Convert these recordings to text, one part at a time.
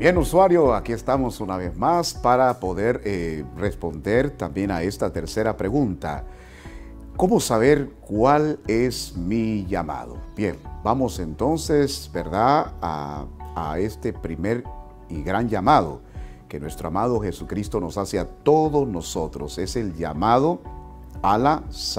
Bien, usuario, aquí estamos una vez más para poder responder también a esta tercera pregunta. ¿Cómo saber cuál es mi llamado? Bien, vamos entonces, ¿verdad?, a este primer y gran llamado que nuestro amado Jesucristo nos hace a todos nosotros. Es el llamado a la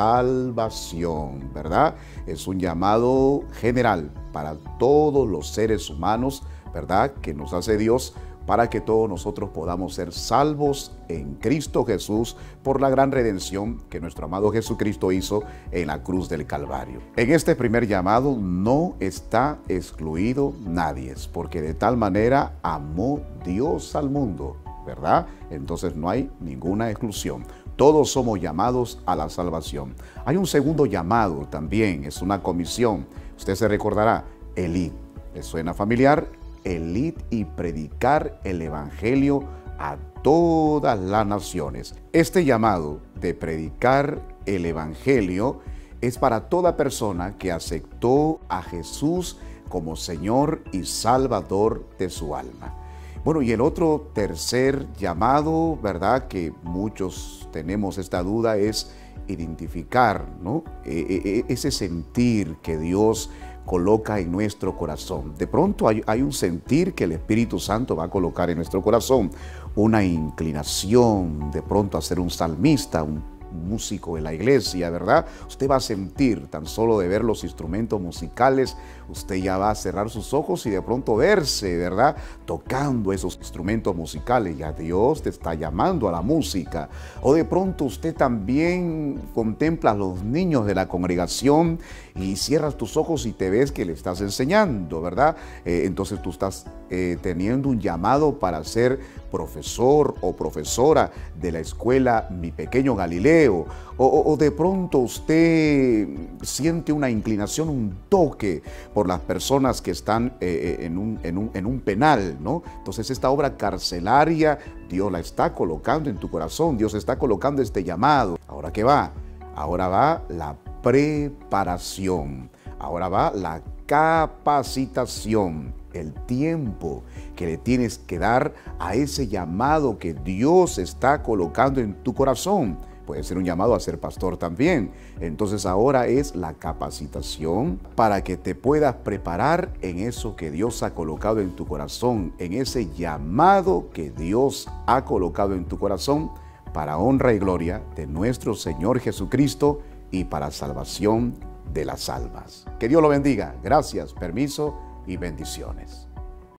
salvación, ¿verdad? Es un llamado general para todos los seres humanos, ¿verdad?, que nos hace Dios para que todos nosotros podamos ser salvos en Cristo Jesús por la gran redención que nuestro amado Jesucristo hizo en la cruz del Calvario. En este primer llamado no está excluido nadie, porque de tal manera amó Dios al mundo, ¿verdad? Entonces no hay ninguna exclusión. Todos somos llamados a la salvación. Hay un segundo llamado también, es una comisión. Usted se recordará, Elid. ¿Le suena familiar? Elid y predicar el evangelio a todas las naciones. Este llamado de predicar el evangelio es para toda persona que aceptó a Jesús como Señor y Salvador de su alma. Bueno, y el otro tercer llamado, ¿verdad?, que muchos tenemos esta duda, es identificar, ¿no?, ese sentir que Dios coloca en nuestro corazón. De pronto hay un sentir que el Espíritu Santo va a colocar en nuestro corazón, una inclinación de pronto a ser un salmista, un músico de la iglesia, ¿verdad? Usted va a sentir, tan solo de ver los instrumentos musicales, usted ya va a cerrar sus ojos y de pronto verse, ¿verdad?, tocando esos instrumentos musicales. Ya Dios te está llamando a la música. O de pronto usted también contempla a los niños de la congregación y cierras tus ojos y te ves que le estás enseñando, ¿verdad? Entonces tú estás teniendo un llamado para ser profesor o profesora de la escuela Mi Pequeño Galileo, o de pronto usted siente una inclinación, un toque por las personas que están en un penal, ¿no? Entonces esta obra carcelaria, Dios la está colocando en tu corazón, Dios está colocando este llamado. ¿Ahora qué va? Ahora va la preparación, ahora va la capacitación, el tiempo que le tienes que dar a ese llamado que Dios está colocando en tu corazón. Puede ser un llamado a ser pastor también. Entonces ahora es la capacitación para que te puedas preparar en eso que Dios ha colocado en tu corazón, en ese llamado que Dios ha colocado en tu corazón para honra y gloria de nuestro Señor Jesucristo y para salvación de las almas. Que Dios lo bendiga. Gracias, permiso y bendiciones.